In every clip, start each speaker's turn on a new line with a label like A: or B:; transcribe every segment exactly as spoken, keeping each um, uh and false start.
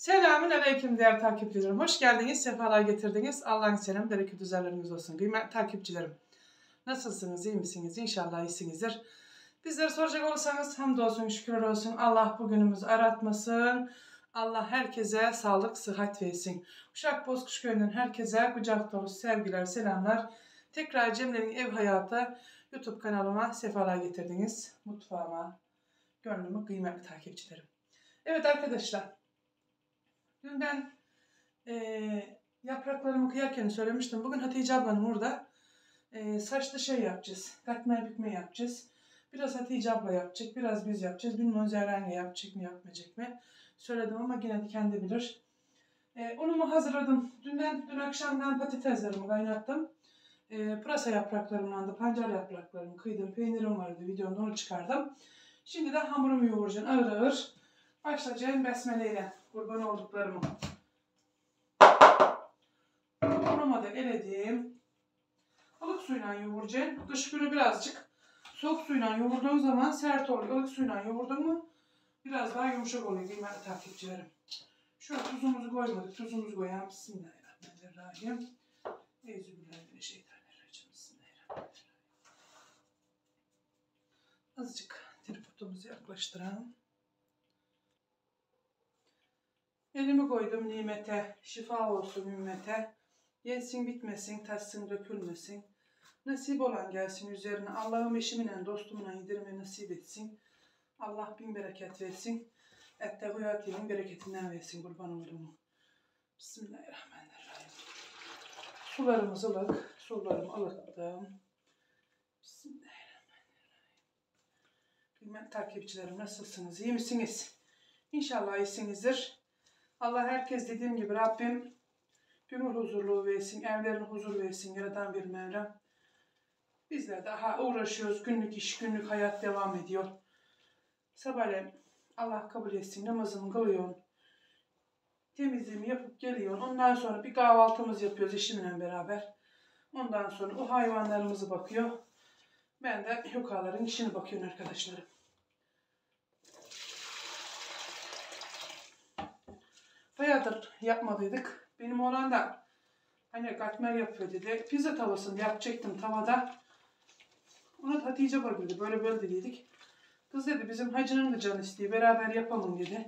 A: Selamün aleyküm değerli takipçilerim. Hoş geldiniz, sefalar getirdiniz. Allah'ın selamı, bereket üzerleriniz olsun. Kıymetli takipçilerim. Nasılsınız, iyi misiniz? İnşallah iyisinizdir. Bizleri soracak olursanız hamdolsun, şükürler olsun. Allah bugünümüzü aratmasın. Allah herkese sağlık, sıhhat versin. Uşak Bozkuş Köyü'nün herkese kucak dolusu sevgiler, selamlar. Tekrar Cemre'nin ev hayatı YouTube kanalıma sefalar getirdiniz. Mutfağıma, gönlümü kıymetli takipçilerim. Evet arkadaşlar. Dün ben e, yapraklarımı kıyarken söylemiştim. Bugün Hatice ablanın orada e, saçlı şey yapacağız. Katmer bükme yapacağız. Biraz Hatice abla yapacak. Biraz biz yapacağız. Bilmiyorum Zerrenge yapacak mı yapmayacak mı. Söyledim ama yine de kendi bilir. E, unumu hazırladım. Dünden, dün akşamdan patateslerimi kaynattım. E, pırasa yapraklarımdan da pancar yapraklarımı kıydım. Peynirim vardı. Videomda onu çıkardım. Şimdi de hamurumu yoğuracağım. Ağır ağır. Başlayacağım besmeleyle. Kurban olduklarımı. Unumu da eledim. Ilık suyla yoğuracağım. Kış günü birazcık soğuk suyla yoğurduğun zaman sert oluyor. Ilık suyla yoğurdun mu biraz daha yumuşak oluyor kıymetli takipçilerim. Şöyle tuzumuzu koymadık. Tuzumuzu koyalım. Bismillahirrahmanirrahim. Euzubillahimineşşeytanirracim. Bismillahirrahmanirrahim. Azıcık tripodumuzu yaklaştıralım. Elimi koydum nimete, şifa olsun ümmete. Yensin bitmesin, tatsın dökülmesin. Nasip olan gelsin üzerine. Allah'ım eşiminle, dostumla yedirme nasip etsin. Allah bin bereket versin. Ettehuyati'nin bereketinden versin kurban olurum. Bismillahirrahmanirrahim. Sularımız ılık, sularımı ılıttım. Bismillahirrahmanirrahim. Kıymetli takipçilerim nasılsınız, iyi misiniz? İnşallah iyisinizdir. Allah herkes dediğim gibi Rabbim gönül huzurluğu versin, evlerine huzur versin, yaradan bir Mevlam. Bizler daha uğraşıyoruz, günlük iş, günlük hayat devam ediyor. Sabahleyin Allah kabul etsin, namazımı kılıyorum, temizliğimi yapıp geliyorum. Ondan sonra bir kahvaltımız yapıyoruz eşimle beraber. Ondan sonra o hayvanlarımızı bakıyor. Ben de yukarıların işini bakıyorum arkadaşlarım. Bayağıdır yapmadıydık. Benim oğlan da hani katmer yapıyor dedi. Pizza tavasını yapacaktım tavada. Ona da Hatice var dedi. Böyle böyle dedik. Kız dedi bizim hacının da canı istiyor. Beraber yapalım dedi.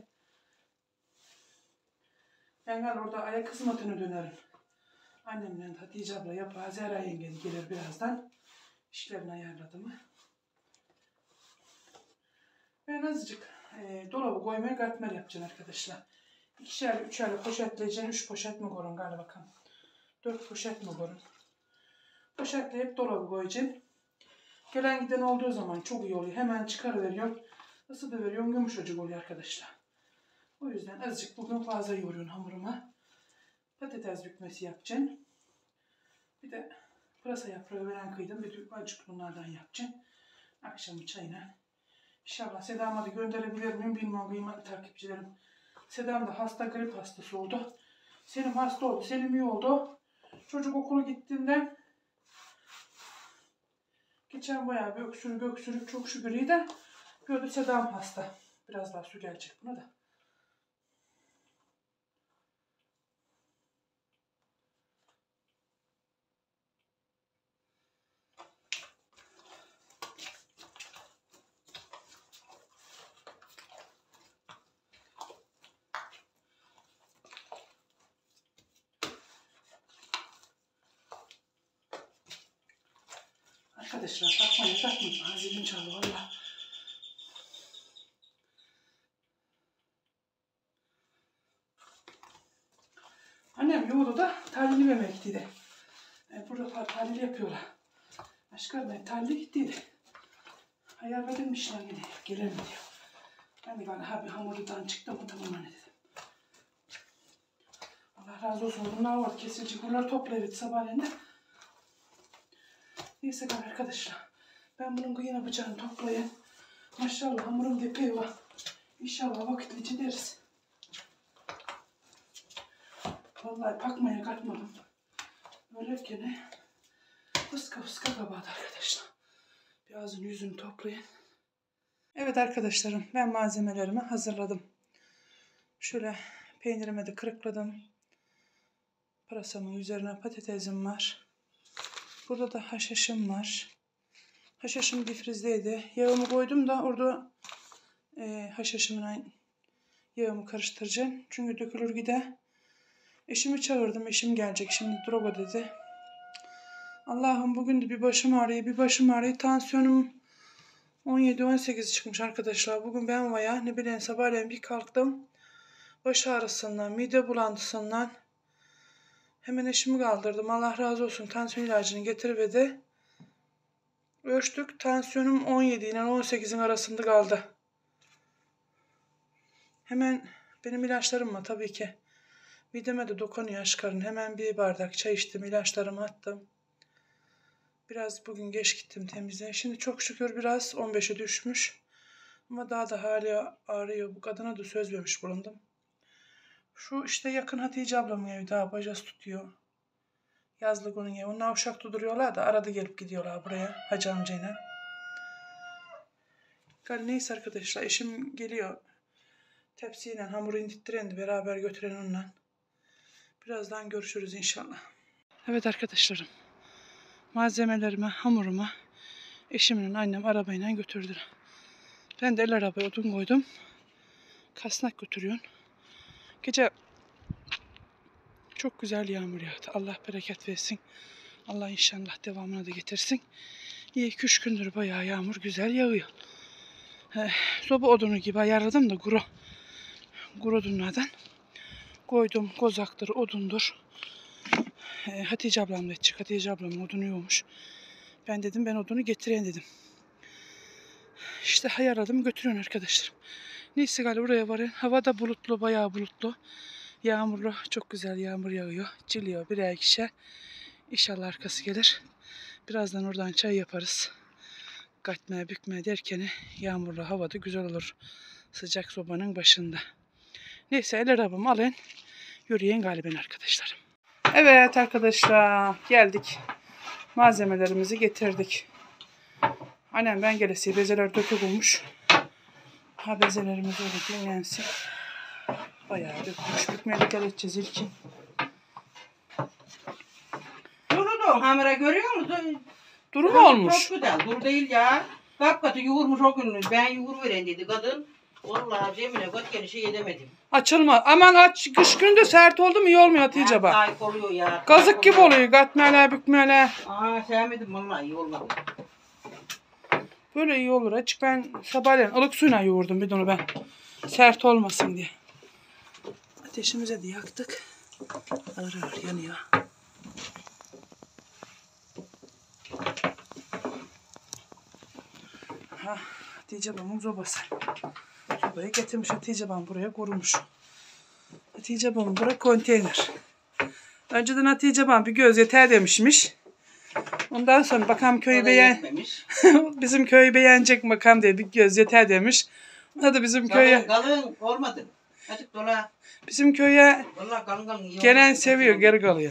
A: Ben gel orada ayak hizmetine dönerim. Annemle Hatice abla yapar. Zehra yengeni gelir birazdan. İşlerini ayarladı mı? Ben azıcık e, dolabı koymaya katmer yapacağım arkadaşlar. İkişer, üçer poşetleyeceğim. Üç poşet mi koyun galiba bakalım. Dört poşet mi koyun. Poşetleyip dolabı koyacağım. Gelen giden olduğu zaman çok iyi oluyor. Hemen çıkarıveriyorum. Isıtıveriyorum. Yumuşacık oluyor arkadaşlar. O yüzden azıcık bugün fazla yoğuruyorum hamuruma. Patates bükmesi yapacağım. Bir de pırasa yaprağı veren kıydım. Bir de azıcık bunlardan yapacağım. Akşamı çayına. İnşallah Sedam'a da gönderebilir miyim bilmiyorum kıymetli takipçilerim. Sedam da hasta, grip hastası oldu. Selim hasta oldu. Selim iyi oldu. Çocuk okula gittiğinden geçen bayağı bir öksürük öksürük çok şükür iyi de gördü Sedam hasta. Biraz daha su gelecek buna da. Arkadaşlar bakmayın bakmayın. Ağzımın çaldı valla. Annem yoğurdu da tahlili vermeye gittiydi. Yani burada tahlil yapıyorlar. Başka ben tahlile gittiydi. Ayarladım işler yine. Gelir mi diyor. Ben de bana abi hamurdan çıktı mı tamam anne dedim. Allah razı olsun. Bunlar var kesici. Bunları toplayıp sabahleyin de. Neyse arkadaşlar. Ben bunun kıyına bıçağını toplayayım. Maşallah hamurum depey var. İnşallah vakitlice deriz. Vallahi bakmaya katmadım. Böyleyken fıska fıska kabardı arkadaşlar. Bir ağzını yüzünü toplayın. Evet arkadaşlarım ben malzemelerimi hazırladım. Şöyle Peynirimi de kırıkladım. Pırasamın üzerine patatesim var. Burada da haşhaşım var. Haşhaşım difrizdeydi. Yağımı koydum da orada e, haşhaşımla yağımı karıştıracağım. Çünkü dökülür gider. Eşimi çağırdım. Eşim gelecek. Şimdi droga dedi. Allah'ım bugün de bir başım ağrıyor. Bir başım ağrıyor. Tansiyonum on yedi on sekiz çıkmış arkadaşlar. Bugün ben vaya ne bileyim sabahleyin bir kalktım. Baş ağrısından, mide bulantısından hemen eşimi kaldırdım. Allah razı olsun. Tansiyon ilacını getirivedi. Ölçtük. Tansiyonum on yedi ile on sekizin arasında kaldı. Hemen benim ilaçlarım var tabii ki. Mideme de dokunuyor aşkarın. Hemen bir bardak çay içtim. İlaçlarımı attım. Biraz bugün geç gittim temizliğe. Şimdi çok şükür biraz on beşe düşmüş. Ama daha da hala ağrıyor. Bu kadına da söz vermiş bulundum. Şu işte yakın Hatice ablamın evi daha bacası tutuyor. Yazlık onun evi. Onlar uşakta duruyorlar da arada gelip gidiyorlar buraya Hacı amcayla. Gal neyse arkadaşlar eşim geliyor. Tepsiyle hamuru indirttirendi beraber götüren onunla. Birazdan görüşürüz inşallah. Evet arkadaşlarım. Malzemelerimi, hamurumu eşimin annem arabayla götürdüler. Ben de el arabaya odun koydum. Kasnak götürüyorum. Gece çok güzel yağmur yağdı. Allah bereket versin. Allah inşallah devamını da getirsin. İyi iki üç gündür bayağı yağmur güzel yağıyor. Ee, soba odunu gibi ayarladım da kuru. Kuru odunlardan. Koydum kozaktır, odundur. Ee, Hatice ablam da çık. Hatice ablamın odunu yoğmuş. Ben dedim ben odunu getireyim dedim. İşte ayarladım götürüyorum arkadaşlar. Neyse galiba buraya varın. Hava da bulutlu, bayağı bulutlu. Yağmurlu, çok güzel yağmur yağıyor. Ciliyor birer ikişer. İnşallah arkası gelir. Birazdan oradan çay yaparız. Katmaya bükmeye derken yağmurlu havada güzel olur. Sıcak sobanın başında. Neyse el arabamı alın. Yürüyen galiba arkadaşlarım. Evet arkadaşlar geldik. Malzemelerimizi getirdik. Annem ben gelesi bezeler dökülmüş. Ha bezelerimiz öyle dinlensin. Bayağı dökülmüş. Bükmeye dikkat edeceğiz ilkin.
B: Durudu hamura görüyor musun?
A: Duru mu olmuş?
B: Çok güzel. Dur değil ya. Kapkatı yoğurmuş o gün. Ben yoğur veren dedi kadın. Vallahi Cemile göt gelişi yedemedim.
A: Açılma. Aman aç. Kış günde sert oldu mu iyi olmuyor Hatice bak.
B: Sahip oluyor ya.
A: Kazık gibi oluyor. Katmele bükmele.
B: Aa sevmedim vallahi iyi olmadı.
A: Böyle iyi olur. Açık ben sabahleyin ılık suyla yoğurdum bir de onu ben. Sert olmasın diye. Ateşimize de yaktık. Ağır ağır yanıyor. Ha, Hatice babamın sobası. Sobayı getirmiş Hatice babam buraya korumuş. Hatice babam buraya konteyner. Önceden Hatice babam bir göz yeter demişmiş. Ondan sonra bakalım köyü beğen... bizim köyü beğenecek mi bakalım diye bir göz yeter demiş. O da bizim köye...
B: Kalın olmadı. Açık dola.
A: Bizim köye
B: Vallahi kalın kalın iyi
A: gelen
B: olmadı.
A: seviyor, geri kalıyor.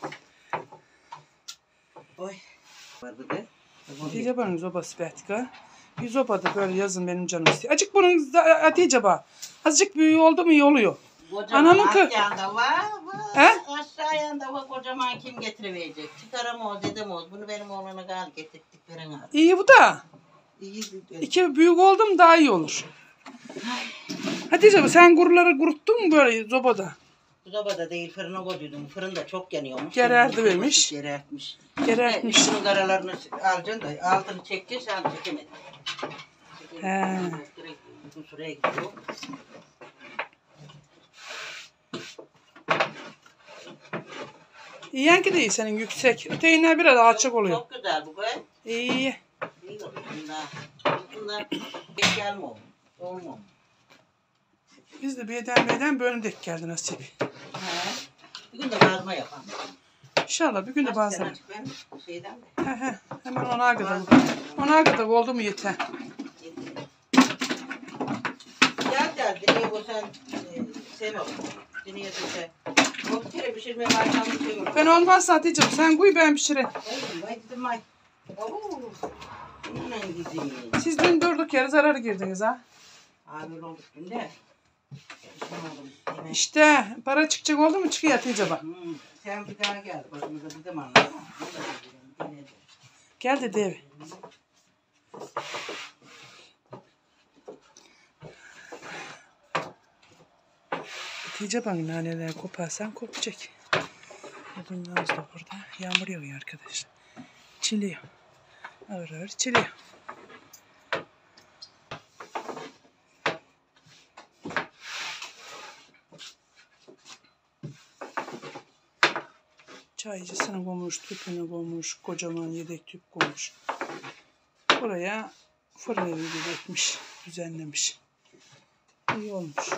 B: Oy. Var bir de.
A: Hatice babamın sobası Betka. Bir soba da böyle yazın benim canım istiyor. Acık bunun Hatice baba. Azıcık büyüğü oldu mu iyi oluyor.
B: Anamın kı... Yanda var, var.
A: He?
B: Aşağı yanda var kocaman kim getirebilecek? Çıkaramaz dedemez. Bunu benim oğlana gal getirdik veren abi.
A: İyi bu da.
B: İyi güzel.
A: İki büyük oldu mu daha iyi olur. Hatice baba sen kuruları kuruttun mu böyle sobada?
B: Bu sobada değil fırına koyduydum. Fırında çok yanıyormuş.
A: Gererdi vermiş.
B: Gerertmiş.
A: Gerertmiş.
B: Şunun karalarını alacaksın da altını çekeceksin sen çekemedin.
A: He.
B: Uzun süreye gidiyor.
A: İyi ki değil senin yüksek. Öteğinler biraz alçak oluyor.
B: Çok güzel bu be.
A: İyi.
B: İyi oluyor bunlar. Bunlar pek gelme olmuyor. Olmuyor.
A: Biz de birden birden böyle denk geldi nasip.
B: He. Bir gün de bazma yapalım.
A: İnşallah bir gün de bazen.
B: Ben şeyden de.
A: He he. Hemen ona kadar. Ona kadar oldu mu yeter.
B: Gel gel. Dineye bu sen sevme onu. Dineye düşe. O bir kere pişirmeye başlamış şey olur.
A: Ben olmazsa Hatice'm sen koy ben pişireyim.
B: Vay dedim vay. Oo. Bununla gideyim.
A: Siz dün durduk yere zarar girdiniz ha.
B: Abi olduk dün de. Pişman oldum. mi?
A: İşte para çıkacak oldu mu çıkıyor Hatice bak.
B: Hmm. Sen bir daha gel. Başımıza bir zaman var.
A: Gel dedi eve. Hatice bak naneler koparsan kopacak. Odunlarımız da burada. Yağmur yağıyor arkadaşlar. Çiliyor. Ağır ağır çiliyor. Çaycısını koymuş, tüpünü koymuş, kocaman yedek tüp koymuş. Buraya fırın evi gibi etmiş, düzenlemiş. İyi olmuş.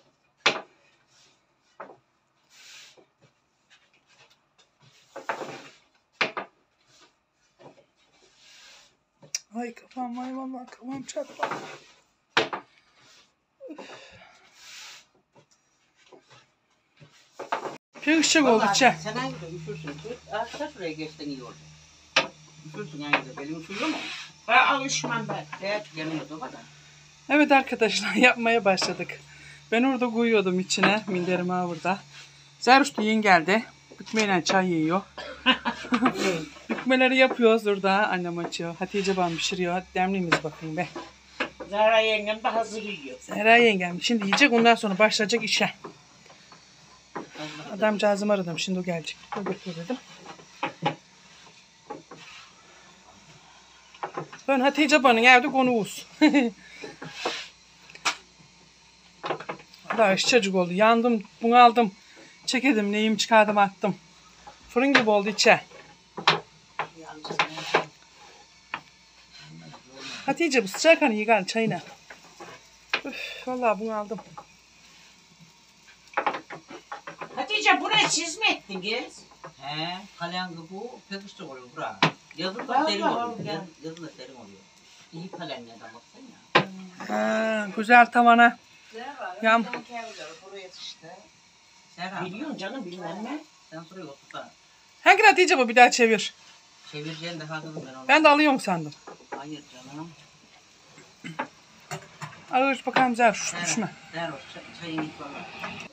A: Ay kafam, ay vallahi kafam çarpma. Pekişecek oldu çay.
B: Sen hangi de üşürsün? Arka şuraya geçsen iyi olur. Üşürsün hangi de. Benim üşüyor mu?
C: Ha alışmam ben.
B: Evet, yanımda o kadar.
A: Evet arkadaşlar yapmaya başladık. Ben orada koyuyordum içine. Minderim ha burada. Zeruşlu yiyin geldi. Bükmeyle çay yiyor. Bükmeleri yapıyoruz orada. Annem açıyor. Hatice bana pişiriyor. Hadi demliğimiz bakın be.
C: Zara yengem de hazır yiyor.
A: Zehra yengem şimdi yiyecek. Ondan sonra başlayacak işe. Adamcağızımı aradım. Şimdi o gelecek. O götür dedim. Ben Hatice banın evde konuğuz. Daha çocuk oldu. Yandım, bunaldım. Çekedim, neyim çıkardım attım. Fırın gibi oldu içe. Hatice bu sıcak hani yıkan çayına. Üf, vallahi bunaldım.
C: Hatice bu ne siz mi ettiniz?
B: He, kalengı bu pekişti oluyor bura. Yazın da
C: Vallahi
B: serin oluyor.
C: Allah.
B: Yaz, yazın da serin oluyor. İyi kalengeden baksana.
A: Ha, güzel tavana. Yam.
B: Buraya işte. Serhan,
C: Biliyorsun canım bilmem ne.
B: sen şuraya otur da.
A: Hangi Hatice bu bir daha çevir.
B: Çevireceğin daha kızım ben onu.
A: Ben de alıyorum sandım.
B: Hayır canım.
A: Alır bakalım Zerruş.
B: Serhan,
A: Düşme.
B: ver o çay- çayını iç bana.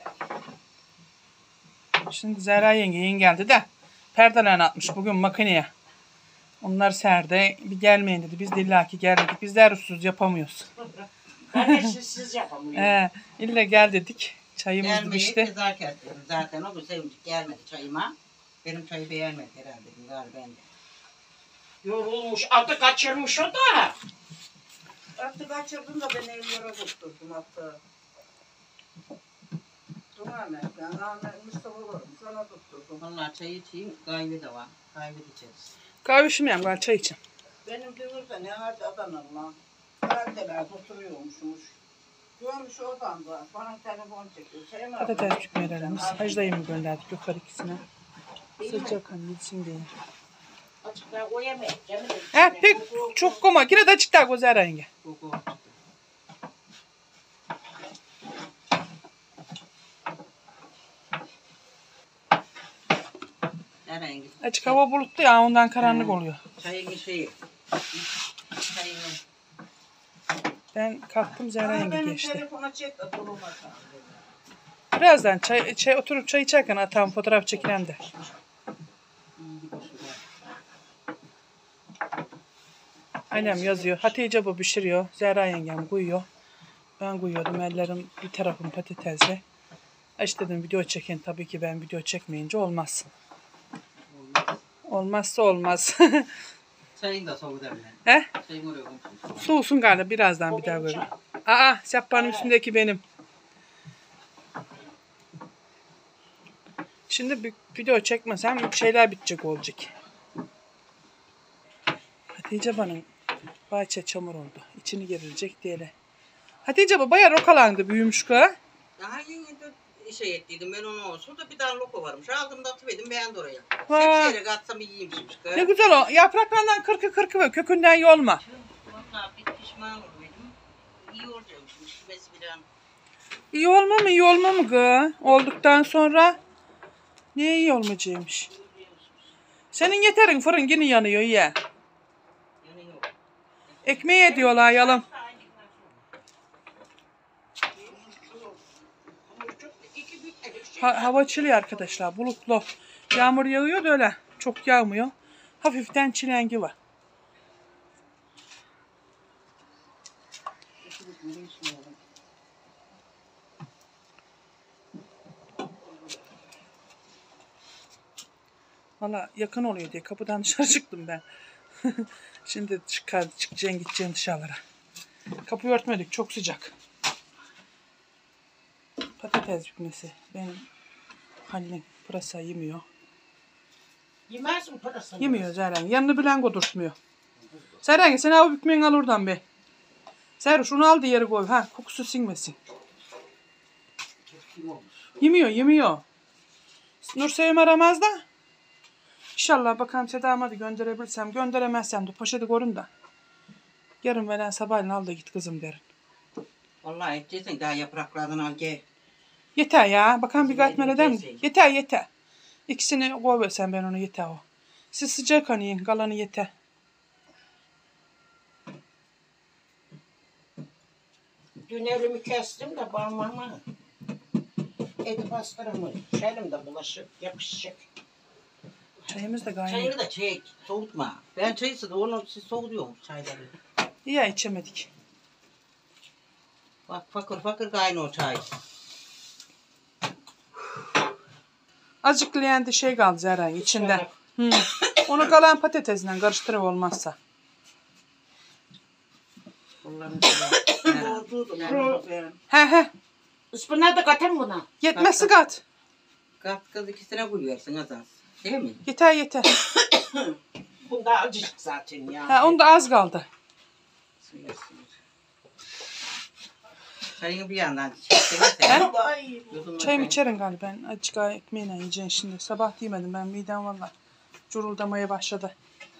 A: Şimdi Zehra yenge yeni geldi de perdelerini atmış bugün makineye. Onlar serde bir gelmeyin dedi. Biz de illaki gel dedik. Biz de Zerruşsuz yapamıyoruz.
C: Kardeşsiz siz yapamıyorsunuz.
A: Ee, illa gel dedik. Çayımız
B: Gelmeyi
A: işte.
B: kızarken dedim. Zaten o gün sevindik gelmedi çayıma. Benim çayı beğenmedi herhalde. Galiba ben de.
C: Yorulmuş, adı kaçırmış o da.
B: Attı kaçırdım da ben evlere tutturdum attı. Tamamen. Ben Ahmet Mustafa varım. Sana tutturdum. Valla çay içeyim. Kahve de var. Kahve de içeriz.
A: Kahve içmeyeyim ben çay için.
B: Benim dövürde ne hadi Adanalı lan. Perdeler oturuyormuşmuş. Görmüş oradan da. Bana telefon çekiyor. Sevmem.
A: Patates çıkmayalarımız. Hacdayı mı gönderdik yukarı ikisine. Sıcak hani gitsin diye.
C: Açıkta o yemek. Cemil de
A: He pek çok koma. Yine de açık daha Zehra yenge.
B: Koku. Nereye gittin?
A: Açık hava bulutlu ya ondan karanlık
B: He.
A: oluyor.
B: Çayın şeyi. Çayını.
A: Ben kalktım Zehra yenge geçti.
B: telefona çek de duruma.
A: Birazdan çay, çay oturup çay içerken atam fotoğraf çekilen de. Annem yazıyor. Hatice bu pişiriyor. Zehra yengem koyuyor. Ben koyuyordum. Ellerim bir tarafım patatesle. İşte dedim video çekin. Tabii ki ben video çekmeyince olmaz. Olmazsa olmaz.
B: Çayın da soğuk demle.
A: He?
B: Çayın oraya koymuşsun.
A: Soğusun galiba birazdan bir daha görürüm. Aa sehpanın üstündeki benim. Şimdi bir video çekmesem şeyler bitecek olacak. Hatice Ban'ın bahçe çamur oldu. İçini gerilecek diye. Hatice bu bayağı rokalandı büyümüş kız.
B: Daha yeni de şey ettiydim ben onu olsun da bir tane loko varmış. Aldım da atıverdim beğendi oraya.
A: Vay.
B: Sepsiyle katsam iyiymişmiş kız.
A: Ne güzel o. Yapraklarından kırkı kırkı ve kökünden yolma.
B: Valla bir pişman oldum. İyi olacakmışmış. Şişmesi bir an.
A: İyi olma mı iyi olma mı kız? Olduktan sonra ne iyi olmayacakmış. Senin yeterin fırın yine yanıyor ya.
B: Yani yok.
A: Ekmeği ediyorlar yalım.
C: iki
A: Ha, hava çiliyor arkadaşlar. Bulutlu. Yağmur yağıyor da öyle. Çok yağmıyor. Hafiften çilengi var. Valla yakın oluyor diye kapıdan dışarı çıktım ben. Şimdi çıkar, çıkacağım gideceğim dışarılara. Kapıyı örtmedik, çok sıcak. Patates bükmesi. Benim Halil'in pırasa yemiyor.
C: Yemez mi parasını?
A: Yemiyor Zeren. Yanını bilen kodurtmuyor. Zeren sen abi bükmeyin al oradan be. Zeren şunu al diğeri koy. Ha, kokusu sinmesin. Yemiyor yemiyor. Nur Sevim aramaz da. İnşallah bakalım Seda'ma hadi gönderebilirsem. Gönderemezsem de poşeti korun da. Yarın veren sabahleyin al da git kızım derin.
B: Vallahi edeceksin daha yapraklardan al gel.
A: Yeter ya. Bakalım bir katmer eder mi?
B: Yeter.
A: Yeter yeter. İkisini koy versen ben onu yeter o. Siz sıcak hani yiyin. Kalanı yeter.
C: Dün elimi kestim de parmağımı eti bastıramadım. Elimde bulaşık yapışacak.
A: Çayımız da gayet.
B: Çayını da çek, soğutma. Ben çayısı da onu siz soğutuyormuş çayları.
A: İyi ya içemedik.
B: Bak fakir fakir kaynıyor çay.
A: Azıcık leğende şey kaldı Zeren içinde. Hmm. Onu kalan patatesle karıştırıp olmazsa. He he.
C: Ispanak da katın buna.
A: Yetmezse kat.
B: Kat kız ikisine koyuyorsun az az. Değil mi?
A: Yeter yeter.
C: Bunda acıcık zaten ya.
A: He, onda az kaldı.
B: Sıyır sıyır. Çayını bir yandan çeksene.
C: Ay.
A: Çayımı içerim galiba ben. Azıcık ekmeğine yiyeceğim şimdi. Sabah yemedim ben. Midem valla curuldamaya başladı.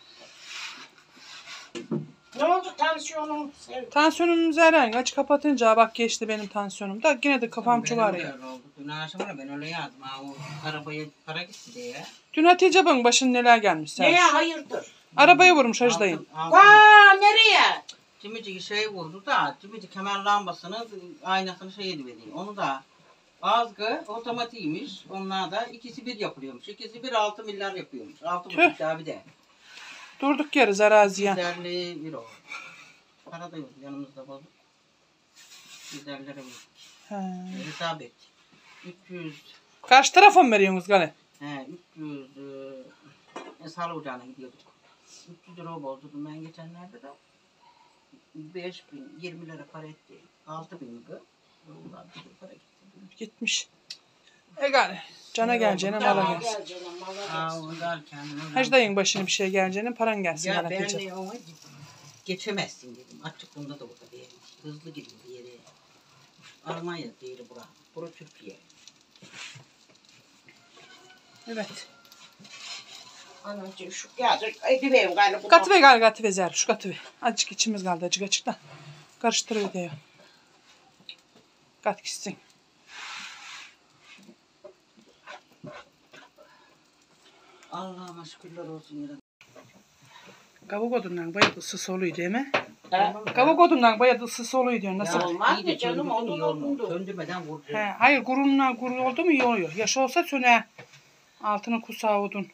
C: Ne oldu tansiyonum? Sev-
A: Tansiyonum Zeren. Aç kapatınca bak geçti benim tansiyonum. Da yine de kafam çok ağrıyor.
B: Dün akşam ben öyle yazdım. Ha, o arabaya para gitti diye.
A: Dün Hatice Bey'in başına neler gelmiş sen.
C: Neye hayırdır?
A: Arabaya vurmuş Hacı dayım.
C: Vaa nereye?
B: Cimicik şey vurdu da Cimicik hemen lambasını aynasını şey ediveriyor. Onu da azgı otomatikmiş. Onlar da ikisi bir yapılıyormuş. İkisi bir altı milyar yapıyormuş. Altı
A: Tüh.
B: buçuk daha bir de.
A: Durduk yeriz araziye.
B: Güzelliği bir o. Para da yok yanımızda bozuk. Güzellere vurduk.
A: He.
B: Hesap et. üç yüz
A: Karşı tarafa mı veriyorsunuz gale?
B: he üç yüz e, sağlık ocağına gidiyorduk. üç yüz lira bozdurdum ben geçenlerde de. beş bin, yirmi lira para etti. altı bin lira. Vallahi bir sürü para gitti.
A: Gitmiş. E gale. Cana geleceğine mala
C: Daha
A: gelsin.
C: gel canım mala
B: Aa,
C: gelsin.
B: onu derken.
A: Hacı dayın başına bir şey geleceğine paran gelsin.
B: Ya
A: gale
B: ben
A: Hatice.
B: de ona geçemezsin dedim. Açık bunda da orada bir hızlı gidiyor bir yere. Almanya değil bura. Bura Türkiye.
A: Evet.
C: Anacığım şu gelecek. Ediveyim galiba. bu-
A: Katı ve gale katı ve zer. Şu katı ve. Azıcık içimiz kaldı azıcık açık da. Karıştırıyor diyor. Kat gitsin.
B: Allah'ıma şükürler olsun ya.
A: Kavuk odundan bayağı ısısı oluyor değil mi?
C: He?
A: Kavuk odundan bayağı ısısı oluyor diyor. Nasıl?
C: Ya olmaz
B: iyi de
C: mı canım?
B: söndürdün,
C: Odun
B: iyi olmaz.
C: odundu.
B: Söndürmeden vurdu.
A: He, hayır gurunla gurun oldu mu iyi oluyor. Yaş olsa söne. Altına kusağı odun.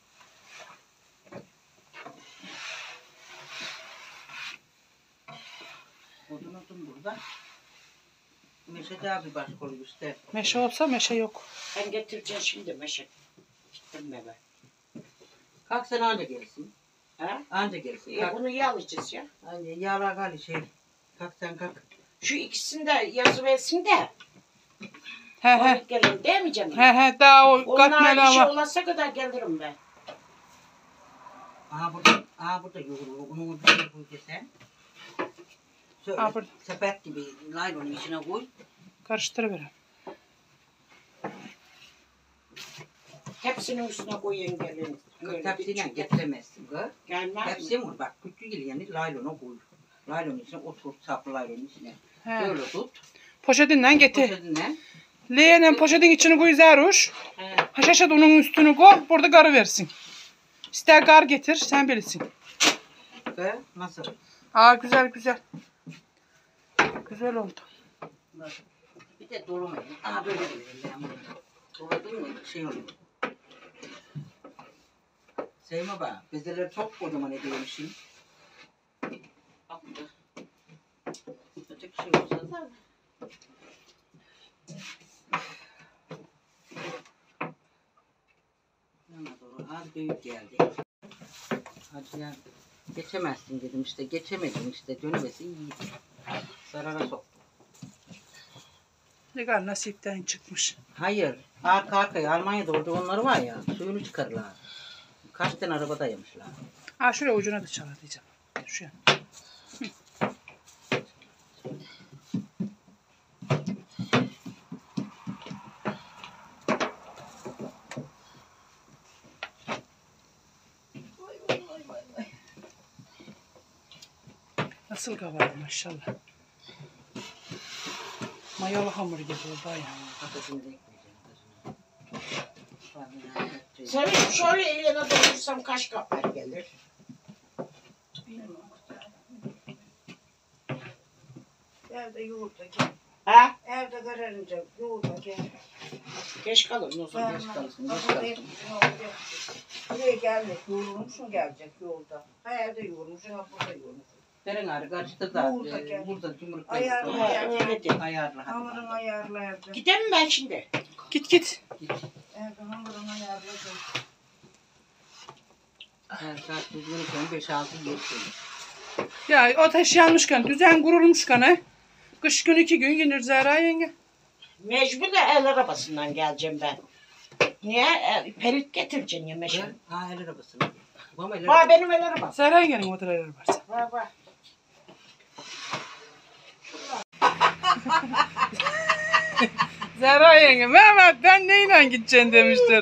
B: Odun odun burada. Meşe daha bir başka oluyor işte.
A: Meşe olsa meşe yok.
C: Ben getireceğim şimdi meşe. Gittim eve.
B: Kalk sen anca gelsin.
C: Ha?
B: Anca gelsin.
C: E
B: Kalk.
C: bunu iyi alacağız ya.
B: Hani yağlar gali şey. Kalk sen kalk.
C: Şu ikisini de yazıversin de.
A: He he.
C: Onu gelin değil mi canım?
A: He he daha o
C: Onlar
A: katmeli
C: bir şey
A: ama.
C: olasa kadar gelirim ben.
B: Aha burada, aha burada yoğurur. Onu bir şey koy desen. Şöyle
A: Aha burada.
B: sepet gibi laylonun içine koy.
A: Karıştırıverin.
C: Hepsinin üstüne koyun gelin. Öyle bir
B: Tepsiyle
C: çubuk.
B: getiremezsin kız.
C: Gelmez
B: Tepsi
C: mi?
B: mi? Bak küçük yani laylona koy. Laylonun içine otur, saplı laylonun içine.
A: He.
B: Böyle tut.
A: Poşetinden getir.
B: Poşetinden.
A: Leğenen poşetin içini koy Zeruş.
C: He.
A: Haşhaşat onun üstünü koy. Burada garı versin. İster gar getir sen bilirsin.
B: Ve nasıl?
A: Aa güzel güzel. Güzel oldu.
B: Bak. Bir de dolumayın. Aha böyle vereyim ben bunu. Doğradın mı şey oluyor. Sevme bak. Bezeleri çok kocaman ediyormuşum. Attı. Öteki şey olsa da. Yana doğru az büyük geldi. Hadi ya. Geçemezsin dedim işte. Geçemedim işte. Dönmesi iyiydi. Zarara soktum.
A: Ne kadar nasipten çıkmış.
B: Hayır. Arka arkaya Almanya'da orada onları var ya. Suyunu çıkarırlar. Kaç tane araba dayamışlar.
A: Ha şuraya ucuna da çalar diyeceğim. Şuraya. Nasıl kabardı maşallah. Mayalı hamur gibi oldu ya.
B: Patatesini de ekleyeceğim.
C: Senin şöyle eline dokursam kaç kaplar gelir?
D: Evde yoğurda gel.
C: Ha?
D: Evde kararınca yoğurda gel.
C: Geç kalın o zaman.
B: Geç kalsın, geç
D: Bak,
B: kalsın.
D: buraya- Buraya gelmek yoğurmuşsun gelecek yolda. Ha evde yoğurmuşsun ha burada yoğurmuşsun.
B: Derin ağrı kaçtı da
D: Burada
B: e,
D: gel.
B: burada yumruk
D: Ayarla,
C: Ha,
D: ayarla.
C: öyle de.
B: Ayarla hadi.
D: Hamurunu ayarla evde.
C: Gideyim mi ben şimdi?
A: Git git.
B: Git.
D: Evde hamurunu ayarla. gel.
B: Her saat düzgün koyun beş altı yer koyun.
A: Ya ateş yanmışken, düzen kurulmuşken he. Kış gün iki gün yenir Zehra yenge.
C: Mecbur da el arabasından geleceğim ben. Niye? E, pelit getireceksin ya meşhur.
B: Ha el arabasını. Ama el
C: Var
B: arabası.
C: benim el arabam.
A: Zehra yengenin motorları varsa.
C: Var var.
A: Zehra yenge, Mehmet ben neyle gideceksin demiştir.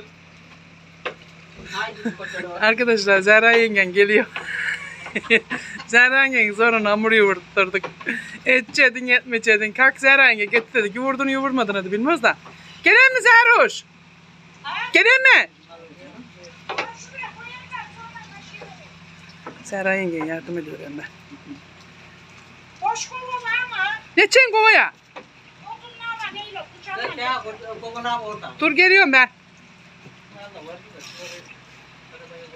B: Haydi bakalım.
A: Arkadaşlar Zehra yengen geliyor. Zehra yengen sonra hamuru yoğurtturduk. Edecedin yetmeyecedin. Kalk Zehra yenge getir dedik. Yoğurdun yoğurmadın hadi bilmez de. Gelen mi Zehroş? Gelen mi? Zehra yenge yardım ediyorum ben.
C: Boş kovalı ama.
A: Ne çen kovaya?
C: Odunlarla neyle
B: Dur
C: kucağına.
B: ya orada kokunam orada.
A: Dur geliyorum ben.
B: Nerede var ki? Arabaya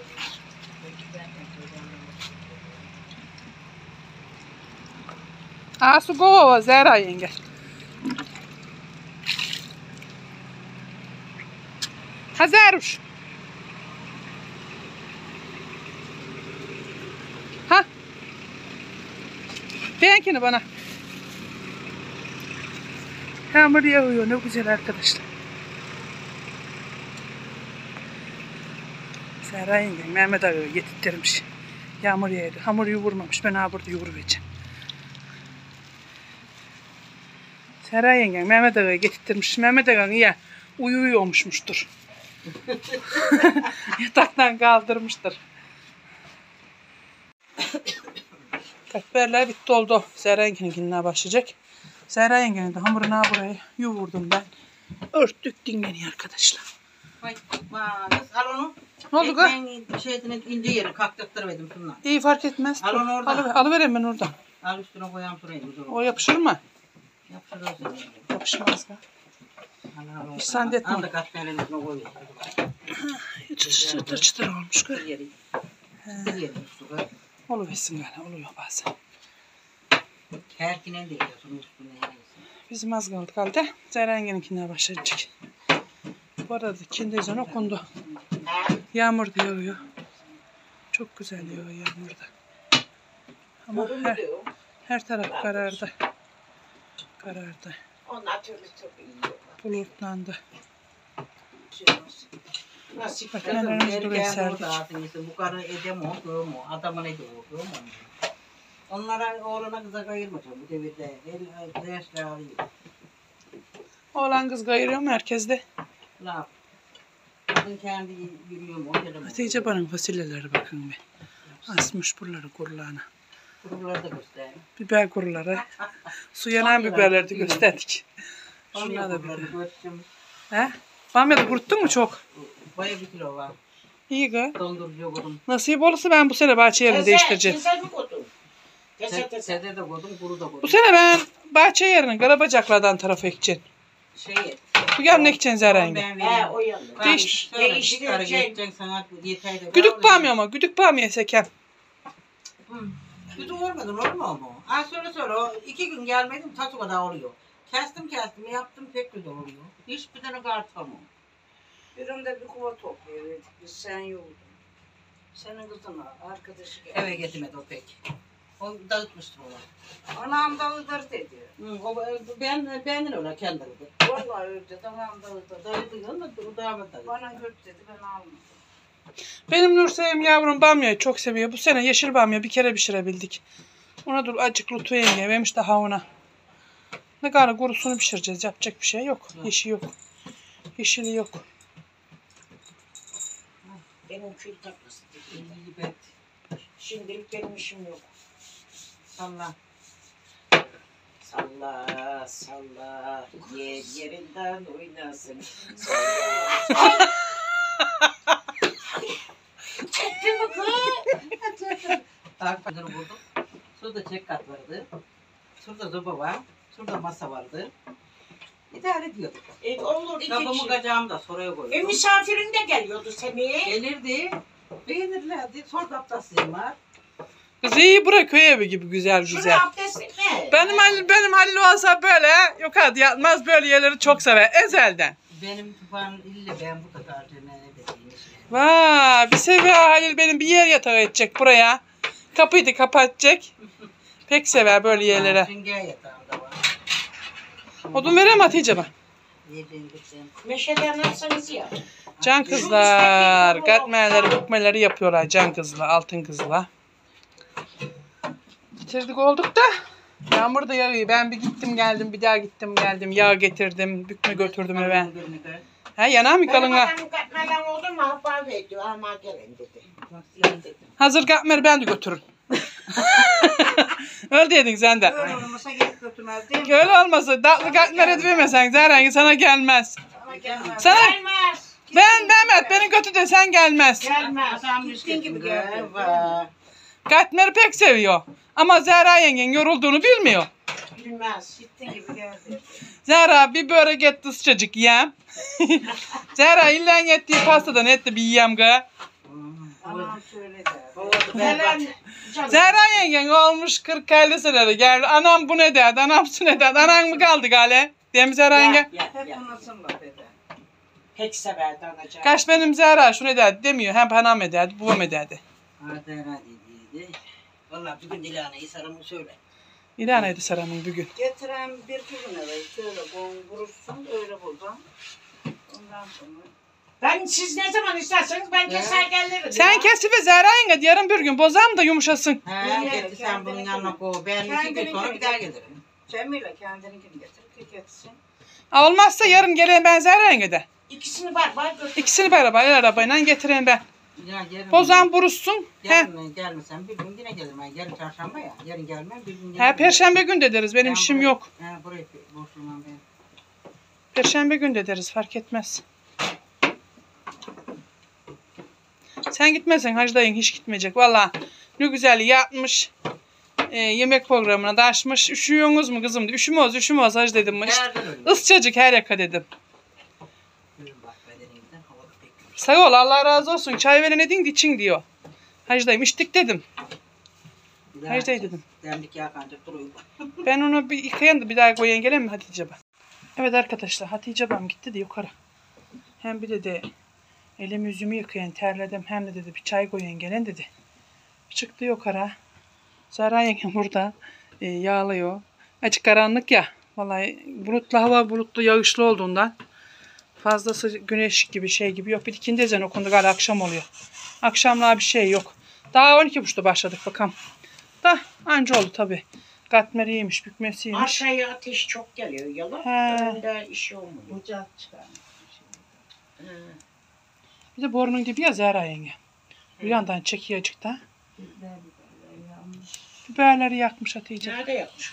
A: Aa su kova Zehra yenge. Ha Zehruş. Ha. Beğenkini bana. Hamur yağıyor ne güzel arkadaşlar. Zehra yenge Mehmet abi getirttirmiş. Yağmur yağdı. Hamur yoğurmamış. Ben ha burada yoğuracağım. Zehra yenge Mehmet Ağa'ya getirttirmiş. Mehmet Ağa'nın ya uyuyormuşmuştur. Yataktan kaldırmıştır. Katmerler bitti oldu. Zehra yengeninkinden başlayacak. Zehra yengenin de hamurunu buraya yoğurdum ben. Örttük dinleniyor arkadaşlar.
B: Vay bak al onu.
A: Ne oldu kız?
B: Ekmeğin şeyini ince yeri kalktırtırmadım şundan.
A: İyi fark etmez.
B: Al onu oradan.
A: Alı, alıvereyim ben oradan.
B: Al üstüne koyalım şuraya. Güzel
A: O
B: olur.
A: yapışır mı?
B: Yapışır o seni.
A: Yapışmaz.
B: Al al.
A: Hiç zannetme.
B: Al da katmerin üstüne koy.
A: Çıtır çıtır çıtır olmuş.
B: Kır yeri. Kır yeri üstüne.
A: Oluversin böyle. Oluyor bazen.
B: Herkine de yiyorsun üstüne yersin.
A: Bizim az kaldı kaldı. Zehra yengeninkinden başlayacak. Bu arada kendizden okundu. Yağmur da yağıyor. Çok güzel yağıyor yağmur da. Ama her, her taraf karardı. Karardı.
C: Onlar türlü türlü yiyorlar.
A: Bulutlandı.
C: Nasip.
A: Bak nelerimiz buraya serdik.
B: Bu karı edem o, göğüm o. Adamın edi o, göğüm o. Onlara oğlana kıza kayırmayacağım bu devirde. El dersler alıyor.
A: Oğlan kız kayırıyor merkezde.
B: Laf. Kadın kendi yürüyor mu? O
A: Hatice bana fasulyeleri bakın be. Asmış buraları kurulağına.
B: Kuruları da göster.
A: Biber kuruları. Su yanan biberleri de gösterdik. Şunlar da biber. He? Bamya kuruttun mu çok?
B: Baya bir kilo var.
A: İyi gı.
B: Dondurucu koydum.
A: Nasip olursa ben bu sene bahçe yerini değiştireceğim.
C: Teze mi koydun? Teze teze.
B: Sede de koydum, kuru da
A: Bu
B: koydum.
A: sene ben bahçe yerini Karabacaklardan tarafa ekeceğim.
B: Şey et.
A: Bu gel ne gideceksin Zehra yenge?
B: Ben
C: He
B: vereyim.
C: o yandı.
A: Değiş-
B: Şöyle
C: Değiştir,
B: bir kere
C: şey-
B: geçeceksin sana yeter de.
A: Güdük bağmıyor ama güdük bağmıyor sekem.
B: Güdük olmadı olur mu? Ay sonra sonra o iki gün gelmedim tadı kadar oluyor. Kestim kestim yaptım pek güzel oluyor. Hiçbir tane kartamam.
D: Birinde bir kuva toplayıverdik. Biz sen yoldun. Senin kızına arkadaşı geldi.
B: Eve getirmedi o pek. O dağıtmıştır ona.
D: Anam dağıdır dedi.
B: Hı, o, ben benden öyle kendim.
D: Vallahi öyle dedi. Anam dağıdır.
B: Dağıtıyor ama o davet dağıtıyor.
D: Bana göt dedi. Ben almadım.
A: Benim Nursevim yavrum bamyayı çok seviyor. Bu sene yeşil bamya bir kere pişirebildik. Ona dur acık lutu yenge vermiş daha ona. Ne kadar kurusunu pişireceğiz. Yapacak bir şey yok. Yeşil yok. Yeşili yok.
C: Benim kül taklası.
B: İyi bet.
C: Şimdilik benim işim yok.
B: Salla.
C: Salla salla yer yerinden oynasın. Çekti mi kız?
B: Bak fırını buldum. Şurada çek kat vardı. Şurada zoba var. Şurada masa vardı. İdare ediyorduk.
C: E, olur iki
B: Kabımı
C: kişi.
B: kacağımı da soraya
C: E
B: koydum.
C: misafirin de geliyordu Semih.
B: Gelirdi. Beğenirlerdi. Sonra da abdestliyim var.
A: Kız iyi bırak köy evi gibi güzel güzel.
C: Şuraya abdest etme.
A: Benim Halil, benim Halil olsa böyle yok hadi yatmaz böyle yerleri çok sever ezelden.
B: Benim tufanın ille ben bu kadar cemene dediğim şey.
A: Vay bir seviyor Halil benim bir yer yatağı edecek buraya. Kapıyı da kapatacak. Pek sever böyle yerlere.
B: Sünger yatağımda var.
A: Odun vereyim Hatice bana.
B: Yediğim gittim.
C: Meşeden atsanız ya.
A: Can kızlar katmerleri bükmeleri yapıyorlar can kızla altın kızla. Bitirdik olduk da yağmur da yağıyor. Ben bir gittim geldim bir daha gittim geldim yağ getirdim bükme götürdüm eve. Ha yanar mı kalın ha?
C: Benim katmerden oldu mu haber ediyor ama gelin dedi. İyi dedim.
A: Hazır katmeri ben de götürün. Öyle dedin sen de.
D: Öyle olmasa gelip götürmez değil mi?
A: Öyle olmasa tatlı katmer edemezsen Zehra sana gelmez.
D: Sana gelmez.
A: Sana
C: Gelmez.
A: ben Mehmet beni götür de sen gelmez.
C: Gelmez.
D: Gittiğin gibi geldi.
A: Katmeri pek seviyor. Ama Zehra yengen yorulduğunu bilmiyor.
C: Bilmez.
D: Gittiğin gibi geldi.
A: Zehra bir börek etti sıcacık yiyem. Zehra illen yettiği pastadan etti bir yiyem gı.
D: Anam söyledi.
C: Gelen canım.
A: Zehra yengen olmuş kırk elli senede geldi. Anam bu ne derdi, anam su ne derdi. Anan mı kaldı gale? Değil mi Zehra yenge?
C: Ya, ya,
D: Hep
C: ya.
D: anasın laf eder.
C: Pek severdi anacığım.
A: Kaç benim Zehra şu ne derdi demiyor. Hem anam ederdi, babam ederdi.
B: Hadi hadi dedi. Valla bugün Dilana'yı sarımı söyle.
A: İlanaydı Saram'ın bugün.
D: Getiren bir kızın eve şöyle bon vurursun öyle buradan. Ondan sonra
C: Ben siz ne zaman isterseniz ben keser gelirim.
A: Sen
C: ya.
A: kesi ve Zehra yenge yarın bir gün bozam da yumuşasın.
B: He
D: Niye?
B: getir sen bunun
D: Kendini
B: yanına koy. Ben iki gün
D: Kendini
B: sonra bir daha
D: getir.
B: gelirim.
D: Cemile kendininkini getir, getirsin.
A: Ha, olmazsa yarın geleyim ben Zehra yenge de.
C: İkisini var var götür.
A: İkisini beraber el arabayla getireyim ben.
B: Ya yarın.
A: Bozam buruşsun. He.
B: Yarın gelmesem bir gün yine gelirim. Yani yarın çarşamba ya. Yarın gelmem bir gün
A: He
B: gelirim.
A: perşembe gün de deriz. Benim
B: Ben
A: işim
B: buraya-
A: yok.
B: He buraya boşluğumdan ben.
A: Perşembe gün de deriz fark etmez. Sen gitmezsen Hacı dayın hiç gitmeyecek. Valla ne güzel yapmış. E, yemek programına da açmış. Üşüyorsunuz mu kızım? Üşümüyoruz üşümüyoruz Hacı dedim. İşte,
B: Nereden öyle?
A: ısçacık her yaka dedim.
B: Buyurun bak bedenimden havada bekliyorum.
A: Sağ ol Allah razı olsun. Çay veren edin de için diyor. Hacı dayım içtik dedim.
B: Bir daha
A: Hacı dayı
B: açacağız.
A: dedim.
B: Demlik yağ kancık duruyor.
A: Ben onu bir yıkayan da bir daha koyan geleyim mi Hatice ben? Evet arkadaşlar Hatice ben gitti de yukarı. Hem bir dedi elimi yüzümü yıkayan terledim hem de dedi bir çay koyan gelen dedi. Çıktı yukarı. Zahra yengem burada e, yağlıyor. Açık karanlık ya. Vallahi bulutlu hava bulutlu yağışlı olduğundan fazlası güneş gibi şey gibi yok. Bir ikindi ezen okundu galiba akşam oluyor. Akşamlar bir şey yok. Daha on iki buçukta başladık bakalım. Da anca oldu tabii. Katmeriymiş, bükmesiymiş.
C: Aşağıya ateş çok geliyor yalan.
A: He.
C: Önde işi olmuyor.
D: Ocak çıkarmış.
C: He.
A: Bir de borunun dibi ya Zehra yenge. Bu yandan çekiyor da. Biberleri yakmış Hatice.
C: Nerede yapmış?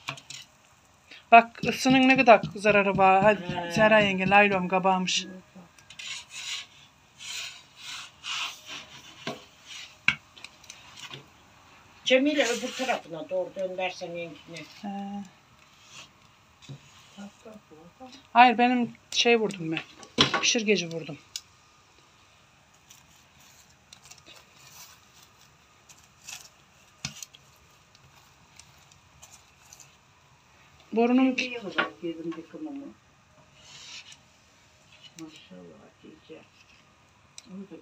A: Bak ısının ne kadar zararı var. Hadi
C: He.
A: Zehra yenge laylom kabarmış.
C: Cemile öbür tarafına doğru döndersen yengine.
A: He.
D: Tak tak bu.
A: Hayır benim şey vurdum ben. Pişirgeci vurdum. Borunum
B: Bir yıl da girdim yıkımımı. Maşallah Hatice. Onu da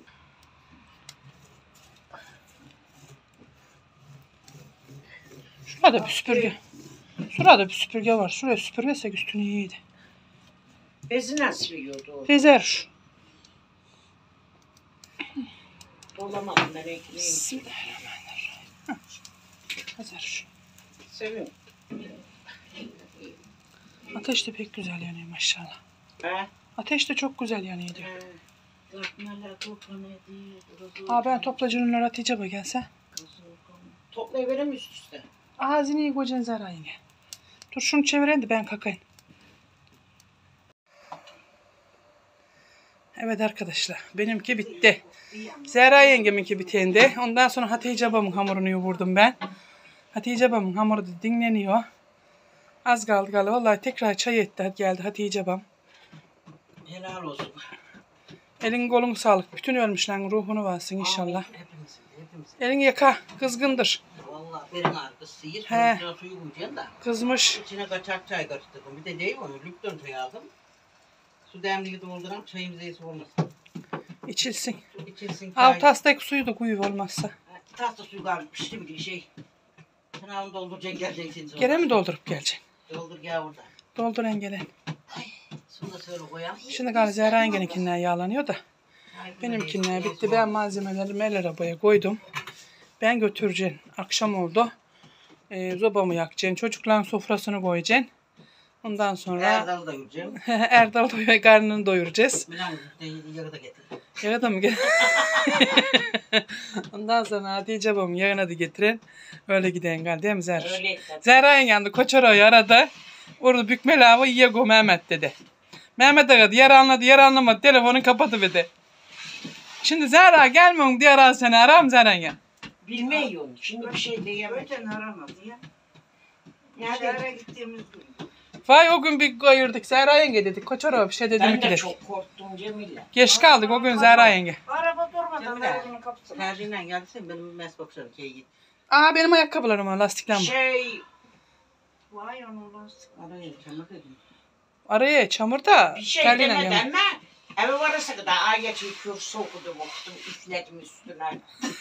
A: şurada bir süpürge. Şurada bir süpürge var. Şuraya süpürgesek üstünü iyiydi.
C: Bezi nasıl yiyordu o?
A: Tezer şu.
C: Olamadım ben ekmeği.
A: Bismillahirrahmanirrahim. Hah. Tezer şu.
C: Seviyorum.
A: Ateş de pek güzel yanıyor maşallah.
C: He?
A: Ateş de çok güzel yanıyor diyor.
C: He.
B: Dörtmeler toplanıyor diye.
A: Aa ben toplacının Hatice bak gelse.
C: Toplayıverim üst üste.
A: Ağzını iyi kocan Zara yenge. Dur şunu çevireyim de ben kakayım. Evet arkadaşlar benimki bitti. Zehra yengeminki bitende. Ondan sonra Hatice abamın hamurunu yoğurdum ben. Hatice abamın hamuru da dinleniyor. Az kaldı galiba. Vallahi tekrar çay etti geldi Hatice abam.
B: Helal olsun.
A: Elin kolun sağlık. Bütün ölmüşlerin ruhunu varsın inşallah.
B: Hepimiz, hepimiz.
A: Elin yaka kızgındır.
B: Vallahi benim ağrısı sıyır.
A: He.
B: Sonra suyu koyacaksın da.
A: Kızmış.
B: İçine kaçak çay karıştırdım. Bir de değil mi? Lüpton çayı aldım. Su demliği dolduram çayımıza iyisi olmasın.
A: İçilsin.
B: İçilsin çay.
A: Alt tastaki suyu da koyu olmazsa.
B: Tahta suyu kalmıştı bir şey. Sen onu dolduracaksın geleceksin sonra.
A: Gene mi doldurup geleceksin?
B: Doldur gel burada.
A: Doldur engelen.
B: Su da şöyle koyalım.
A: Şimdi galiba Zehra yengeninkinden yağlanıyor da. Benimkinden bitti. Ben malzemelerimi el arabaya koydum. Ben götüreceğim. Akşam oldu. Ee, zobamı yakacaksın. Çocukların sofrasını koyacaksın. Ondan sonra
B: Erdal'ı da yiyeceğim.
A: Erdal doyuyor, karnını doyuracağız.
B: Bilen yağı da getir.
A: Yağı da mı gel? Ondan sonra Hatice abamı yağına da getirin. Öyle gidelim galiba değil mi Zehra?
C: Öyle.
A: Zehra yengen Koçoro'yu aradı. Orada bükme lava yiye go Mehmet dedi. Mehmet aradı. Yer anladı, yer anlamadı. Telefonu kapatıverdi. Şimdi Zehra gelmiyorum diye arar seni. Aram Zehra yengen.
C: Bilmiyorum. Şimdi bir şey diyemem.
D: Öten aramadı ya.
C: Nerede?
D: Şehre gittiğimiz gün.
A: Vay o gün bir ayırdık. Zehra yenge dedik. Koçoro bir şey dedim
C: Ben
A: ki
C: de
A: dedik.
C: çok korktum Cemile.
A: Geç kaldık o gün Zehra yenge.
D: Araba durmadan
B: Cemile.
D: arabanın kapısına.
B: Tercihle geldiysen benim mesbakşarım şeye git.
A: Aa benim ayakkabılarım var lastiklenme.
C: Şey,
D: Vay onun lastik.
B: Araya çamur dedim.
A: Araya çamur da
C: bir şey
A: terliğine
C: demedi
A: gelme.
C: ama eve varırsa kadar ayet-i kürsü okudum okudum üfledim üstüne.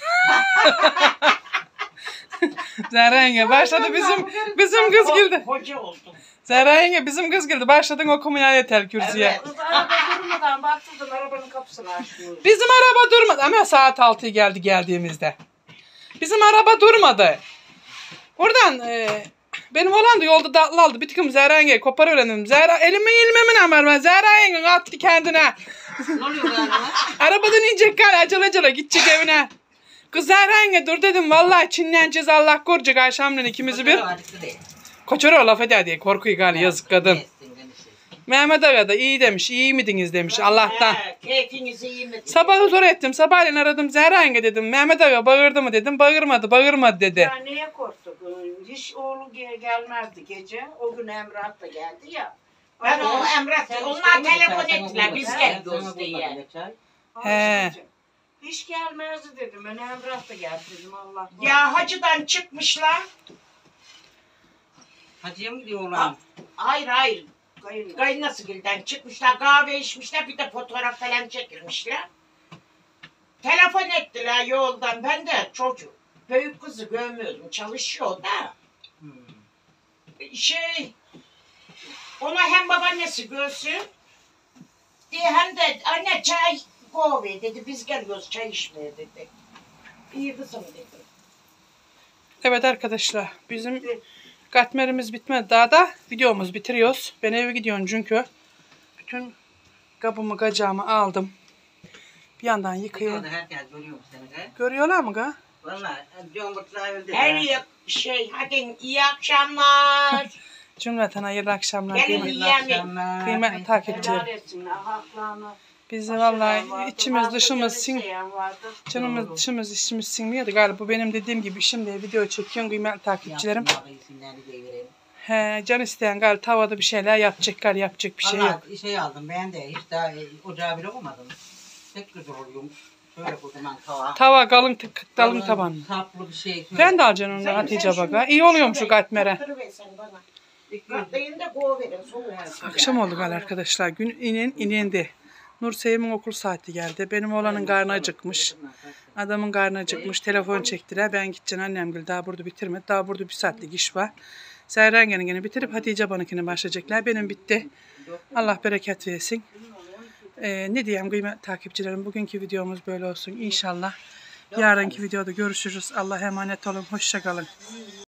A: Zehra yenge başladı bizim bizim kız girdi.
C: Hoca oldum.
A: Zehra yenge bizim kız girdi. Başladın okumaya yeter kürsüye.
C: Evet.
D: Kız araba durmadan baktırdım arabanın kapısını açtım.
A: Bizim araba durmadı ama saat altıya geldi geldiğimizde. Bizim araba durmadı. Oradan e, benim oğlan da yolda datlı aldı. Bir tıkım Zehra yenge kopar öğrendim. Zehra elimi ilmemin amar ben. Zehra yenge attı kendine.
B: Ne oluyor bu araba?
A: Arabadan inecek gal acele acele gidecek evine. Kız Zehra yenge dur dedim. Vallahi çinleneceğiz Allah koruyacak akşamleyin ikimizi bir. Koçoro laf eder diye korkuyu gal yazık kadın. Mehmet Aga da iyi demiş. İyi miydiniz demiş Allah'tan.
C: He, keyfinizi iyi mi?
A: Sabahı zor ettim. Sabahleyin aradım Zehra yenge dedim. Mehmet Aga bağırdı mı dedim. Bağırmadı bağırmadı dedi.
D: Ya neye korktuk? Hiç oğlu ge- gelmezdi gece. O gün Emrah da geldi ya.
C: Ben
D: Araba-
C: o Emrah, onlar telefon ettiler biz geliyoruz diye.
A: He.
D: Hiç gelmezdi dedim. Ben Emrah da geldi dedim Allah.
C: Ya hacıdan çıkmışlar.
B: Hacıya mı gidiyor oğlan?
C: Hayır hayır.
D: Kayın.
C: Kaynasıgil'den çıkmışlar, kahve içmişler, bir de fotoğraf falan çekilmişler. Telefon ettiler yoldan, ben de çocuk, büyük kızı görmüyordum, çalışıyor da.
B: Hmm.
C: Şey, ona hem babaannesi görsün, diye hem de anne çay kahve dedi, biz geliyoruz çay içmeye dedi. İyi kızım dedi.
A: Evet arkadaşlar bizim katmerimiz bitmedi daha da videomuz bitiriyoruz. Ben eve gidiyorum çünkü bütün kabımı gacağımı aldım. Bir yandan yıkayayım.
B: Herkes görüyor seni de.
A: Görüyorlar mı ga?
B: Valla Cumhurbaşkanı öldü.
C: Her yer şey, hadi iyi akşamlar.
A: Cümleten hayırlı akşamlar.
C: Gelin
A: Kıymetli,
C: yiyelim.
A: kıymetli
D: Helal
A: takipçilerim.
D: etsinler haklarını.
A: Biz
D: Aşılar
A: vallahi
D: vardı,
A: içimiz
D: bazı
A: dışımız
D: kere
A: sin,
D: isteyen vardı.
A: canımız dışımız içimiz sinmiyordu galiba. Bu benim dediğim gibi şimdi video çekiyorum kıymetli takipçilerim. He, can isteyen gal tavada bir şeyler yapacak gal yapacak bir şey yok.
B: Vallahi şey aldım ben de hiç daha e, ocağı bile olmadım. Pek güzel oluyormuş. Şöyle kocaman tava.
A: Tava kalın tık dalın
B: Kalın,
A: taban.
B: Saplı bir şey.
A: Ben de alacaksın onu Hatice baka. İyi oluyormuş şu katmere.
C: Katlayın da kovuverin. Soğuk.
A: Akşam oldu gal arkadaşlar. Gün inin inindi. Nur Sevim'in okul saati geldi. Benim oğlanın karnı acıkmış. Adamın karnı acıkmış. Telefon çektiler. Ben gideceğim annem gel. Daha burada bitirmedi. Daha burada bir saatlik iş var. Seyren gene gene bitirip Hatice banınkine başlayacaklar. Benim bitti. Allah bereket versin. Ee, ne diyeyim kıymetli takipçilerim. Bugünkü videomuz böyle olsun. İnşallah yarınki videoda görüşürüz. Allah'a emanet olun. Hoşça kalın.